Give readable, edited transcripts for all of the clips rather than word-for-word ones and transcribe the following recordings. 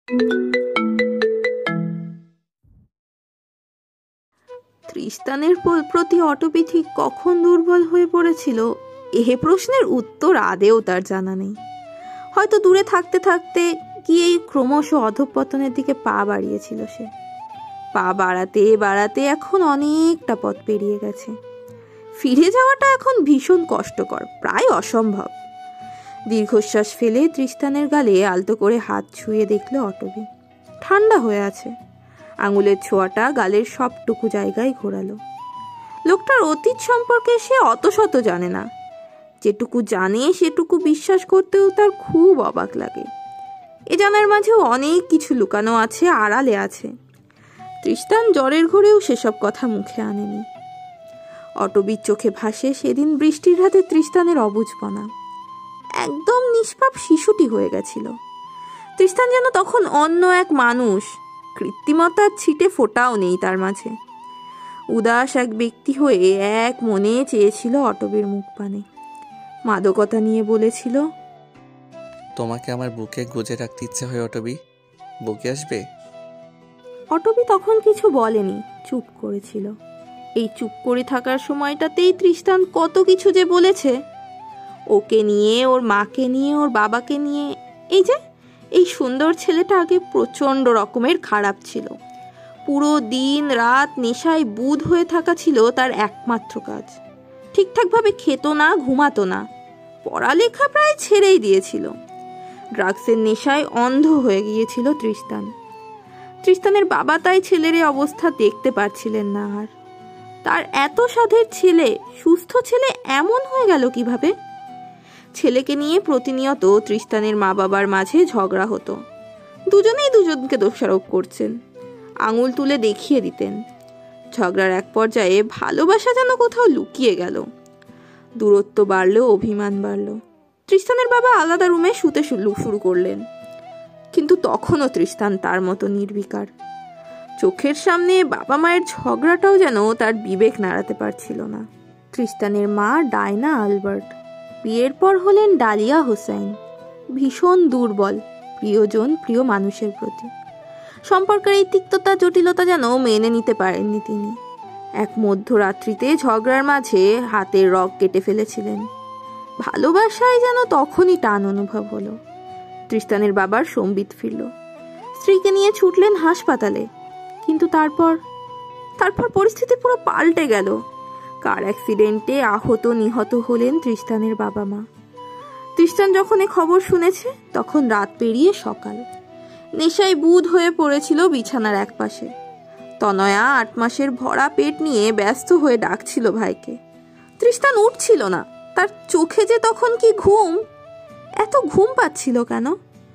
তৃষ্টানের প্রতি অটবি ঠিক কখন দুর্বল হয়ে পড়েছিল এ প্রশ্নের উত্তর আদেও তার জানা নেই। হয়তো দূরে থাকতে থাকতে গিয়েই ক্রমশ অধঃপতনের দিকে পা বাড়িয়েছিল সে। পা বাড়াতে বাড়াতে এখন অনেকটা পথ পেরিয়ে গেছে। ফিরে যাওয়াটা এখন ভীষণ কষ্টকর, প্রায় অসম্ভব। দীর্ঘশ্বাস ফেলে তৃষ্টানের গালে আলতো করে হাত ছুঁয়ে দেখল অটবি। ঠান্ডা হয়ে আছে। আঙুলের ছোঁয়াটা গালের সবটুকু জায়গায় ঘোরালো। লোকটার অতীত সম্পর্কে সে অত শত জানে না। যেটুকু জানে সেটুকু বিশ্বাস করতেও তার খুব অবাক লাগে। এ জানার মাঝেও অনেক কিছু লুকানো আছে, আড়ালে আছে। তৃষ্টান জ্বরের ঘোরেও সেসব কথা মুখে আনেনি। অটবির চোখে ভাসে সেদিন বৃষ্টির রাতে তৃষ্টানের অবুঝপনা। একদম নিষ্পাপ শিশুটি হয়ে গেছিল। তৃষ্টান যেন তখন অন্য এক মানুষ। কৃত্রিমতার ছিটে ফোটাও নেই তার মাঝে। উদাস এক ব্যক্তি হয়ে এক মনে চেয়েছিল অটবির মুখ পানে। মাদকতা নিয়ে বলেছিল, তোমাকে আমার বুকে গুজে রাখতে ইচ্ছে হয় অটবি, বুকে আসবে? অটবি তখন কিছু বলেনি, চুপ করেছিল। এই চুপ করে থাকার সময়টাতেই তৃষ্টান কত কিছু যে বলেছে। ওকে নিয়ে, ওর মাকে নিয়ে, ওর বাবাকে নিয়ে। এই সুন্দর ছেলেটা আগে প্রচণ্ড রকমের খারাপ ছিল। পুরো দিন রাত নেশায় বুঁদ হয়ে থাকা ছিল তার একমাত্র কাজ। ঠিকঠাকভাবে খেত না, ঘুমাতো না। পড়ালেখা প্রায় ছেড়েই দিয়েছিল। ড্রাগসের নেশায় অন্ধ হয়ে গিয়েছিল তৃষ্টান। তৃষ্টানের বাবা তাই ছেলের এই অবস্থা দেখতে পারছিলেন না আর। তার এত সাধের ছেলে, সুস্থ ছেলে এমন হয়ে গেল কিভাবে? ছেলেকে নিয়ে প্রতিনিয়ত তৃষ্টানের মা বাবার মাঝে ঝগড়া হতো। দুজনেই দুজনকে দোষারোপ করছেন, আঙুল তুলে দেখিয়ে দিতেন। ঝগড়ার এক পর্যায়ে ভালোবাসা যেন কোথাও লুকিয়ে গেল। দূরত্ব বাড়লো, অভিমান বাড়ল। তৃষ্টানের বাবা আলাদা রুমে শুতে শুরু করলেন। কিন্তু তখনও তৃষ্টান তার মতো নির্বিকার। চোখের সামনে বাবা মায়ের ঝগড়াটাও যেন তার বিবেক নাড়াতে পারছিল না। তৃষ্টানের মা ডায়না আলবার্ট, বিয়ের পর হলেন ডালিয়া হোসাইন। ভীষণ দুর্বল, প্রিয়জন, প্রিয় মানুষের প্রতি। সম্পর্কের এই তিক্ততা, জটিলতা যেন মেনে নিতে পারেননি তিনি। এক মধ্যরাত্রিতে ঝগড়ার মাঝে হাতের রগ কেটে ফেলেছিলেন। ভালোবাসায় যেন তখনই টান অনুভব হলো। তৃষ্টানের বাবার সম্বিত ফিরল। স্ত্রীকে নিয়ে ছুটলেন হাসপাতালে। কিন্তু তারপর পরিস্থিতি পুরো পাল্টে গেল। কার অ্যাক্সিডেন্টে আহত নিহত হলেন তৃষ্টানের বাবা মা। তৃষ্টান যখন এ খবর শুনেছে তখন রাত পেরিয়ে সকাল। নেশায় বুঁদ হয়ে পড়েছিল বিছানার এক পাশে। তনয়া 8 মাসের ভরা পেট নিয়ে ব্যস্ত হয়ে ডাকছিল ভাইকে। তৃষ্টান উঠছিল না। তার চোখে যে তখন কি ঘুম! এত ঘুম পাচ্ছিল কেন?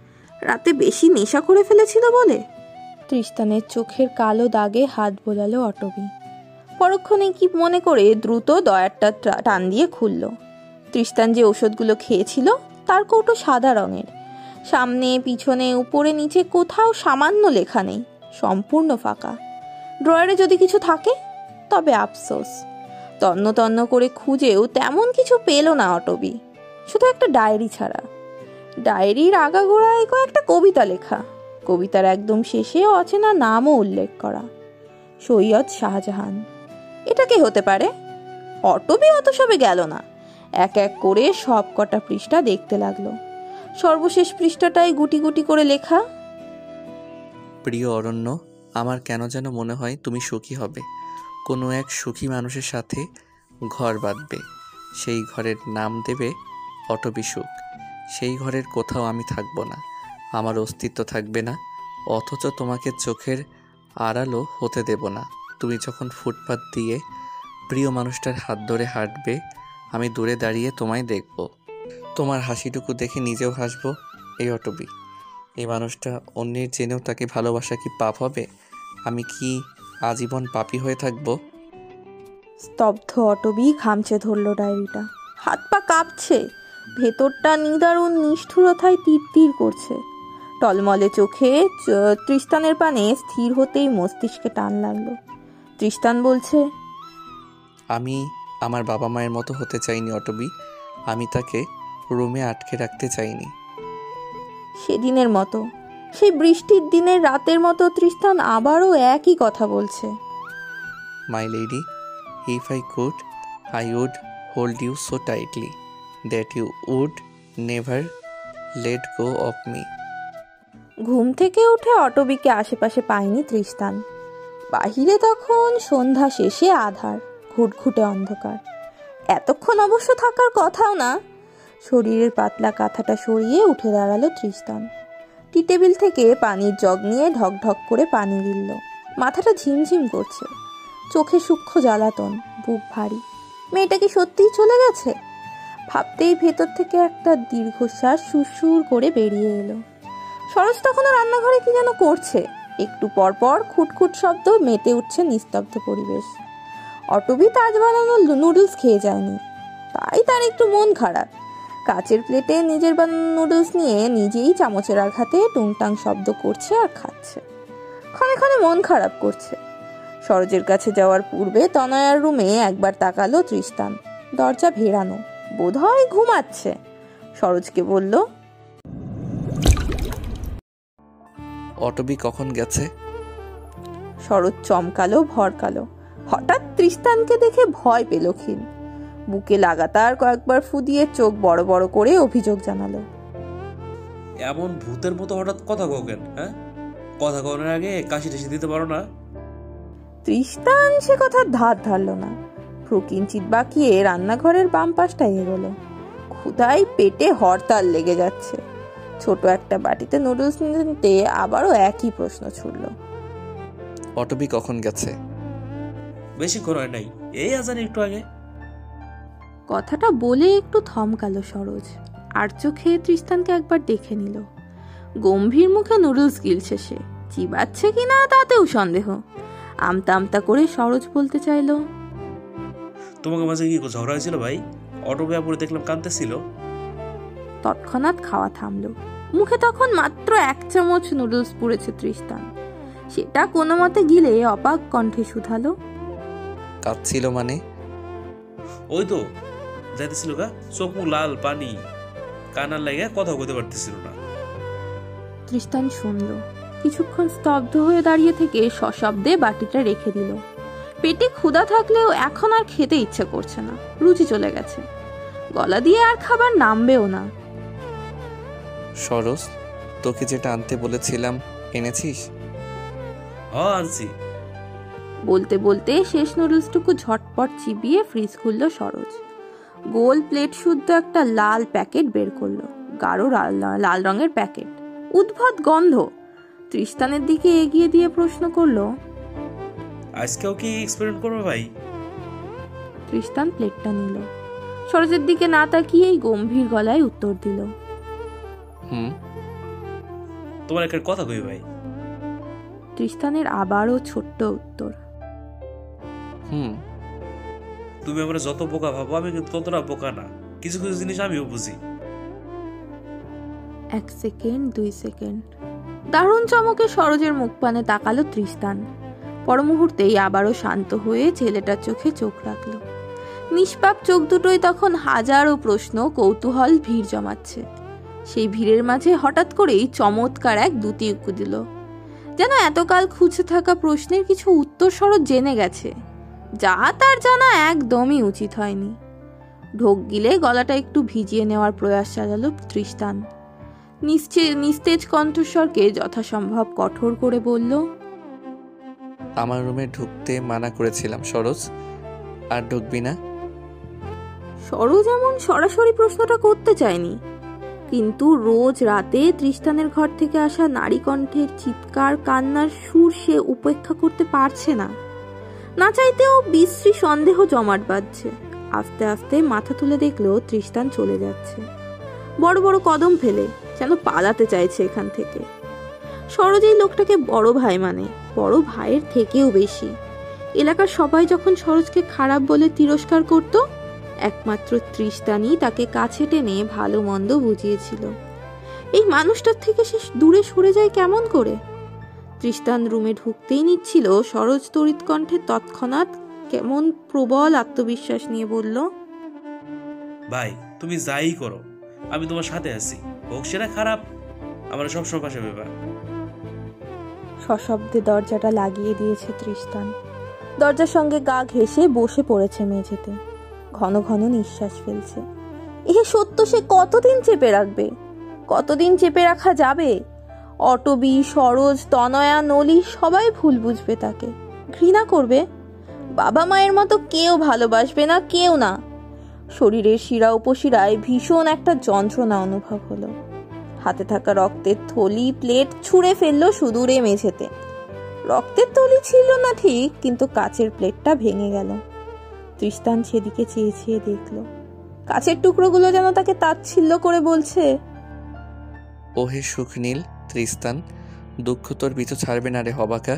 রাতে বেশি নেশা করে ফেলেছিল বলে? তৃষ্টানের চোখের কালো দাগে হাত বোলালো অটবি। পরক্ষণে কি মনে করে দ্রুত দয়ারটা টান দিয়ে খুলল। তৃষ্টান যে ওষুধগুলো খেয়েছিল তার কৌটো সাদা রঙের। সামনে, পিছনে, উপরে নিচে কোথাও সামান্য লেখা নেই, সম্পূর্ণ ফাঁকা। ড্রয়ারে যদি কিছু থাকে তবে আফসোস। তন্ন তন্ন করে খুঁজেও তেমন কিছু পেল না অটবি, শুধু একটা ডায়েরি ছাড়া। ডায়েরির আগাগোড়ায় কয়েকটা কবিতা লেখা। কবিতার একদম শেষে অচেনা নামও উল্লেখ করা, সৈয়দ শাহজাহান। এটা কে হতে পারে? অটবি অত সবে গেল না। এক এক করে সব কটা পৃষ্ঠা দেখতে লাগলো। সর্বশেষ পৃষ্ঠাটায় গুটি গুটি করে লেখা, প্রিয় অরণ্য, আমার কেন যেন মনে হয় তুমি সুখী হবে। কোনো এক সুখী মানুষের সাথে ঘর বাঁধবে। সেই ঘরের নাম দেবে অটবি সুখ। সেই ঘরের কোথাও আমি থাকবো না, আমার অস্তিত্ব থাকবে না, অথচ তোমাকে চোখের আড়ালও হতে দেব না। তুমি যখন ফুটপাত দিয়ে প্রিয় মানুষটার হাত ধরে হাঁটবে, আমি দূরে দাঁড়িয়ে তোমায় দেখব। তোমার হাসিটুকু দেখে নিজেও হাসবো। এই অটবি, এই মানুষটা অন্যের জেনেও তাকে ভালোবাসা কি পাপ হবে? আমি কি আজীবন পাপী হয়ে থাকবো? স্তব্ধ অটবি ঘামচে ধরল ডায়েরিটা। হাত পা কাঁপছে। ভেতরটা নিদারুণ নিষ্ঠুরতায় তীর করছে। টলমলে চোখে তৃষ্টানের পানে স্থির হতেই মস্তিষ্কে টান লাগলো। তৃষ্টান বলছে, আমি আমার বাবা মায়ের মতো হতে চাইনি অটবি। আমি তাকে রুমে আটকে রাখতে চাইনি। সেদিনের মতো সেই বৃষ্টির দিনের রাতের মতো তৃষ্টান আবারও একই কথা বলছে। My lady, if I could, I would hold you so tightly that you would never let go of me. ঘুম থেকে উঠে অটবিকে আশেপাশে পায়নি তৃষ্টান। বাহিরে তখন সন্ধ্যা শেষে আধার, ঘুটঘুটে অন্ধকার। এতক্ষণ অবশ্য থাকার কথাও না। শরীরের পাতলা কাঁথাটা সরিয়ে উঠে দাঁড়ালো তৃষ্টান। টি টেবিল থেকে পানির জগ নিয়ে ঢক ঢক করে পানি গিলল। মাথাটা ঝিমঝিম করছে, চোখে সূক্ষ্ম জ্বালাতন, বুক ভারী। মেয়েটা কি সত্যিই চলে গেছে? ভাবতেই ভেতর থেকে একটা দীর্ঘশ্বাস সুরসুর করে বেরিয়ে এলো। সরোজ তখনও রান্নাঘরে কি যেন করছে। একটু পর পর খুটখুট শব্দ, মেতে উঠছে নিস্তব্ধ পরিবেশ। অটবি তাজ বানানো নুডলস খেয়ে যায়নি, তাই তার একটু মন খারাপ। কাচের প্লেটে নিজের বানানো নুডলস নিয়ে নিজেই চামচের আঘাতে টুংটাং শব্দ করছে আর খাচ্ছে। ক্ষণে ক্ষণে মন খারাপ করছে। সরোজের কাছে যাওয়ার পূর্বে তনয়ার রুমে একবার তাকালো তৃষ্টান। দরজা ভেড়ানো, বোধহয় ঘুমাচ্ছে। সরোজকে বলল, অটবি কখন গেছে? সরোজ চমকালো, ভরকালো। হঠাৎ তৃষ্টানকে দেখে ভয় পেল ক্ষীণ। বুকে লাগাতার কয়েকবার ফু দিয়ে চোখ বড় বড় করে অভিযোগ জানালো, এমন ভূতের মতো হঠাৎ কথা কও কেন? হ্যাঁ, কথা কওয়ার আগে কাশি টাশি দিতে পারো না? তৃষ্টান সে কথা ধার ধারলো না। প্রকিঞ্চিত বাকিয়ে রান্নাঘরের বাম পাশটা এগোলো। ক্ষুধায় পেটে হরতাল লেগে যাচ্ছে। ছোট একটা বাটিতে নুডলস নিতে আবারও একই প্রশ্ন ছুড়ল, অটবি কখন গেছে? বেশিক্ষণ হয় নাই, এই আজানে একটু আগে। কথাটা বলে একটু থমকালো সরোজ। আর চোখে তৃষ্টানকে একবার দেখে নিল। গম্ভীর মুখে নুডলস গিলছে সে, চিবাচ্ছে কিনা তাতেও সন্দেহ। আমতা আমতা করে সরোজ বলতে চাইল, তোমাকে মাঝে কি ঝগড়া হয়েছিল ভাই? অটো ব্যাপারে দেখলাম কাঁদতেছিল। তৎক্ষণাৎ খাওয়া থামলো। মুখে তখন মাত্র 1 চামচ নুডলস পুড়েছে তৃষ্টান। সেটা কোনো মতে গিলে অবাক কণ্ঠে শুধালো, কাঁদছিল মানে? ওই তো যাইতেছিল গা, চোখ মুখ লাল, পানি কানার লাগে কথা বলতে পারতেছিল না। তৃষ্টান শুনল। কিছুক্ষণ স্তব্ধ হয়ে দাঁড়িয়ে থেকে সশব্দে বাটিটা রেখে দিল। পেটে ক্ষুধা থাকলেও এখন আর খেতে ইচ্ছে করছে না, রুচি চলে গেছে। গলা দিয়ে আর খাবার নামবেও না। সরোজ, তোকে যেটা আনতে বলেছিলাম এনেছিস? হ্যাঁ আনছি। বলতে বলতে শেষ নুডলসটুকু ঝটপট চিবিয়ে ফ্রিজ খুলল সরোজ। গোল প্লেট শুদ্ধ একটা লাল প্যাকেট বের করলো, গাঢ় লাল রঙের প্যাকেট, উদ্ভট গন্ধ। তৃষ্টানের দিকে এগিয়ে দিয়ে প্রশ্ন করলো, আজকেও কি এক্সপেরিমেন্ট করবে ভাই? তৃষ্টান প্লেটটা নিল। সরোজের দিকে না তাকিয়েই গম্ভীর গলায় উত্তর দিল, তোমার একটা কথা কই ভাই। তৃষ্টানের আবারও ছোট্ট উত্তর, তুমি আমরা যত বোকা ভাবো, আমি কিন্তু ততটা বোকা না। কিছু কিছু জিনিস আমিও বুঝি। 1 সেকেন্ড, 2 সেকেন্ড। দারুণ চমকে সরোজের মুখ পানে তাকালো তৃষ্টান। পর মুহূর্তেই আবারও শান্ত হয়ে ছেলেটার চোখে চোখ রাখলো। নিষ্পাপ চোখ দুটোই তখন হাজারো প্রশ্ন, কৌতূহল ভিড় জমাচ্ছে। সেই ভিড়ের মাঝে হঠাৎ করেই চমৎকার এক দুটি উঁকি দিল। যেন এতকাল খুঁজে থাকা প্রশ্নের কিছু উত্তর সরোজ জেনে গেছে, যা তার জানা একদমই উচিত হয়নি। ঢোক গিলে গলাটা একটু ভিজিয়ে নেওয়ার প্রয়াস চালালো তৃষ্টান। নিস্তেজ কণ্ঠস্বরকে যথাসম্ভব কঠোর করে বলল, আমার রুমে ঢুকতে মানা করেছিলাম সরোজ, আর ঢুকবি না। সরোজ এমন সরাসরি প্রশ্নটা করতে চায়নি, কিন্তু রোজ রাতে তৃষ্টানের ঘর থেকে আসা নারী কণ্ঠের চিৎকার, কান্নার সুর সে উপেক্ষা করতে পারছে না। না চাইতেও বিশ্রী সন্দেহ জমাট বাঁধছে। আস্তে আস্তে মাথা তুলে দেখলো তৃষ্টান চলে যাচ্ছে, বড় বড় কদম ফেলে, যেন পালাতে চাইছে এখান থেকে। সরোজ এই লোকটাকে বড় ভাই মানে, বড় ভাইয়ের থেকেও বেশি। এলাকার সবাই যখন সরোজকে খারাপ বলে তিরস্কার করত, একমাত্র তৃষ্টানই তাকে কাছে টেনে ভালো মন্দ বুঝিয়েছিল। এই মানুষটার থেকে সে দূরে সরে যায় কেমন করে? তৃষ্টান রুমে ঢুকতেই নিচ্ছিল, সরোজ তড়িৎ কণ্ঠে তৎক্ষণাৎ কেমন প্রবল আত্মবিশ্বাস নিয়ে বলল, ভাই তুমি যাই করো, আমি তোমার সাথে আছি। হোক সেটা খারাপ, আমার সবসময় পাশে পেবা। সশব্দে দরজাটা লাগিয়ে দিয়েছে তৃষ্টান। দরজার সঙ্গে গা ঘেঁষে বসে পড়েছে মেঝেতে, ঘন ঘন নিঃশ্বাস ফেলছে। সত্য সে কতদিন চেপে রাখবে? কতদিন চেপে রাখা যাবে? অটবি, সরোজ, তনয়া, নলি সবাই ভুল বুঝবে, তাকে ঘৃণা করবে। বাবা মায়ের মতো কেউ ভালোবাসবে না, কেউ না। শরীরের শিরা উপশিরায় ভীষণ একটা যন্ত্রণা অনুভব হলো। হাতে থাকা রক্তের থলি প্লেট ছুঁড়ে ফেললো সুদূরে মেঝেতে। রক্তের থলি ছিল না ঠিক, কিন্তু কাচের প্লেটটা ভেঙে গেল। তৃষ্টান সেদিকে চেয়ে চেয়ে দেখলো। কাচের টুকরোগুলো যেন তাকে তাচ্ছিল্য করে বলছে, ওহে সুখনীল তৃষ্টান, দুঃখ তোর পিছু ছাড়বে না রে হবাকা।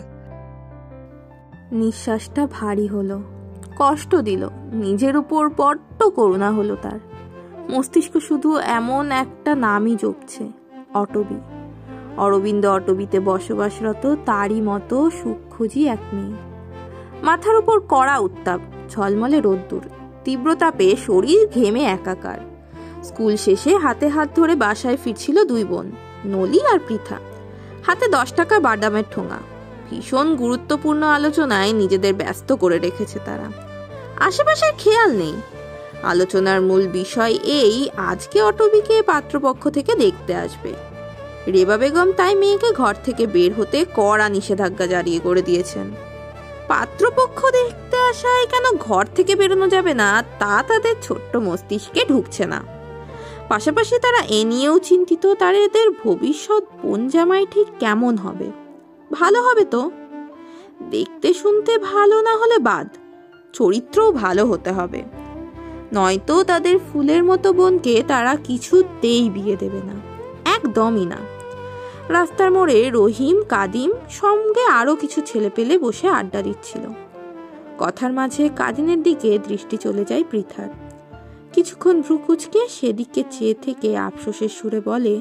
নিঃশ্বাসটা ভারী হলো, কষ্ট দিল। নিজের উপর বড্ড করুণা হলো তার। মস্তিষ্ক শুধু এমন একটা নামই জপছে, অটবি। অরবিন্দ অটবিতে বসবাসরত তারই মতো সুখখোঁজি এক মেয়ে। মাথার উপর কড়া উত্তাপ, ঝলমলে রোদ্দুর, তীব্রতাপে শরীর ঘেমে একাকার। স্কুল শেষে হাতে হাত ধরে বাসায় ফিরছিল দুই বোন, নলি আর পৃথা। হাতে 10 টাকার বাদামের ঠোঙা। ভীষণ গুরুত্বপূর্ণ আলোচনায় নিজেদের ব্যস্ত করে রেখেছে তারা। আশেপাশের খেয়াল নেই। আলোচনার মূল বিষয় এই, আজকে অটবিকে পাত্রপক্ষ থেকে দেখতে আসবে। রেবা বেগম তাই মেয়েকে ঘর থেকে বের হতে কড়া নিষেধাজ্ঞা জারি করে দিয়েছেন। পাত্রপক্ষ দেখতে আসায় কেন ঘর থেকে বেরোনো যাবে না, তা তাদের ছোট্ট মস্তিষ্কে ঢুকছে না। পাশাপাশি তারা এ নিয়েও চিন্তিত, তাদের ভবিষ্যৎ বোন জামাই ঠিক কেমন হবে। ভালো হবে তো? দেখতে শুনতে ভালো না হলে বাদ, চরিত্রও ভালো হতে হবে। নয়তো তাদের ফুলের মতো বোনকে তারা কিছুতেই বিয়ে দেবে না, একদমই না। রাস্তার মোড়ে রহিম, কাদিম সঙ্গে আরো কিছু ছেলে পেলে বসে আড্ডা দিচ্ছিল। কথার মাঝে কাদিনের দিকে দৃষ্টি চলে যায় পৃথার। কিছুক্ষণ ভ্রু কুঁচকে সেদিকে চেয়ে থেকে আফসোসের সুরে বলে,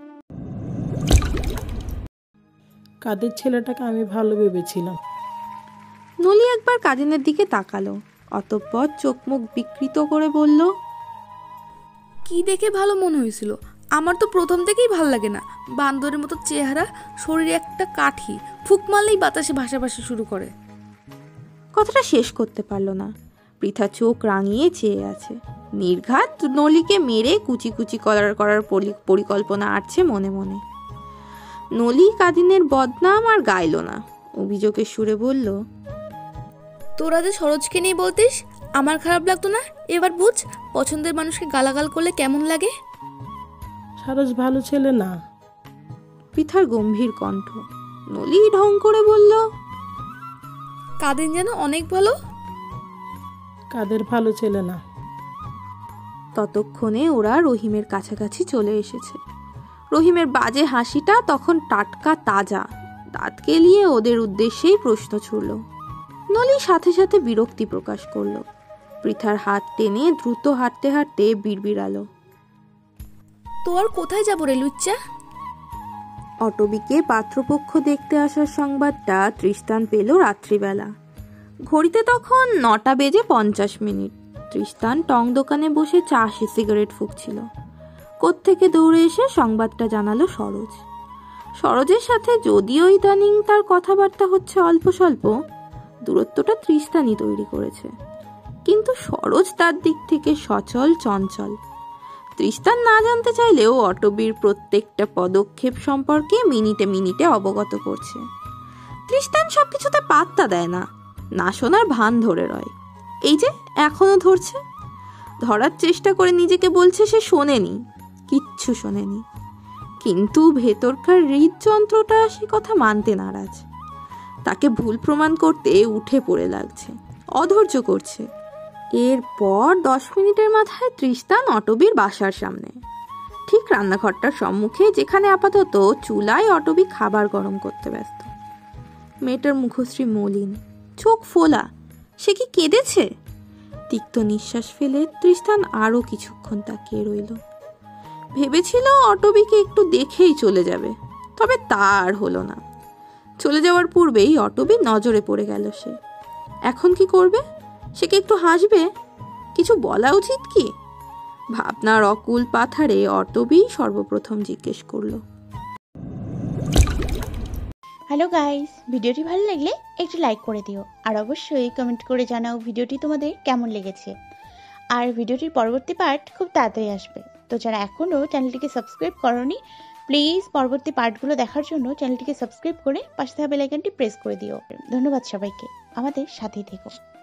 কাদের ছেলেটাকে আমি ভালো ভেবেছিলাম। নলি একবার কাদিনের দিকে তাকালো, অতঃপর চোখ মুখ বিকৃত করে বলল, কি দেখে ভালো মনে হয়েছিল? আমার তো প্রথম থেকেই ভাল লাগে না। বান্দরের মতো চেহারা, শরীরে একটা কাঠি, ফুক মারলেই বাতাসে ভাসাভাসি শুরু করে। কথাটা শেষ করতে পারল না। পৃথা চোখ রাঙিয়ে চেয়ে আছে। নির্ঘাত নলিকে মেরে কুচি কুচি করার পরিকল্পনা আটছে মনে মনে। নলি কাদিনের বদনাম আর গাইল না, অভিযোগের সুরে বলল, তোরা যে সরোজকে নিয়ে বলতিস আমার খারাপ লাগতো না, এবার বুঝ পছন্দের মানুষকে গালাগাল করলে কেমন লাগে। সরোজ ভালো ছেলে না। পৃথার গম্ভীর কণ্ঠ। নলি ঢং করে বলল, কাদিন যেন অনেক ভালো। কাদের ভালো ছেলে না। ততক্ষণে ওরা রহিমের কাছাকাছি চলে এসেছে। রহিমের বাজে হাসিটা তখন টাটকা তাজা, দাঁত কেলিয়ে ওদের উদ্দেশ্যেই প্রশ্ন ছুড়ল। নলি সাথে সাথে বিরক্তি প্রকাশ করলো। পৃথার হাত টেনে দ্রুত হাঁটতে হাঁটতে বিড়বিড়ালো, তো আর কোথায় যাবো রে লুচ্চা? অটবিকে পাত্রপক্ষ দেখতে আসার সংবাদটা তৃষ্টান পেল রাত্রিবেলা। ঘড়িতে তখন 9:50। তৃষ্টান টং দোকানে বসে চা সিগারেট ফুঁকছিল। কোত্থেকে দৌড়ে এসে সংবাদটা জানালো সরোজ। সরোজের সাথে যদিও ইদানিং তার কথাবার্তা হচ্ছে অল্প স্বল্প, দূরত্বটা তৃষ্টানই তৈরি করেছে। কিন্তু সরোজ তার দিক থেকে সচল চঞ্চল। তৃষ্টান না জানতে চাইলেও অটবির প্রত্যেকটা পদক্ষেপ সম্পর্কে মিনিটে মিনিটে অবগত করছে। তৃষ্টান সবকিছুতে পাত্তা দেয় না, না শোনার ভান ধরে রয়। এই যে এখনো ধরছে, ধরার চেষ্টা করে নিজেকে বলছে সে শোনেনি, কিচ্ছু শোনেনি। কিন্তু ভেতরকার হৃদযন্ত্রটা সে কথা মানতে নারাজ। তাকে ভুল প্রমাণ করতে উঠে পড়ে লাগছে, অধৈর্য করছে। এরপর 10 মিনিটের মাথায় তৃষ্টান অটবির বাসার সামনে, ঠিক রান্নাঘরটার সম্মুখে, যেখানে আপাতত চুলায় অটবি খাবার গরম করতে ব্যস্ত। মেয়েটার মুখশ্রী মলিন, চোখ ফোলা। সে কি কেঁদেছে? তিক্ত নিঃশ্বাস ফেলে তৃষ্টান আরো কিছুক্ষণ তাকিয়ে রইল। ভেবেছিল অটবিকে একটু দেখেই চলে যাবে, তবে তার হলো না। চলে যাওয়ার পূর্বেই অটবির নজরে পড়ে গেল সে। এখন কি করবে? সে কি একটু হাসবে? কিছু বলা উচিত কি? ভাবনার অকুল পাথারে অটবি সর্বপ্রথম জিজ্ঞেস করল, হ্যালো গাইস, ভিডিওটি ভালো লাগলে একটু লাইক করে দিও আর অবশ্যই কমেন্ট করে জানাও ভিডিওটি তোমাদের কেমন লেগেছে। আর ভিডিওটির পরবর্তী পার্ট খুব তাড়াতাড়ি আসবে, তো যারা এখনও চ্যানেলটিকে সাবস্ক্রাইব করোনি প্লিজ পরবর্তী পার্টগুলো দেখার জন্য চ্যানেলটিকে সাবস্ক্রাইব করে পাশে থাকা বেল আইকনটি প্রেস করে দিও। ধন্যবাদ সবাইকে, আমাদের সাথেই থেকো।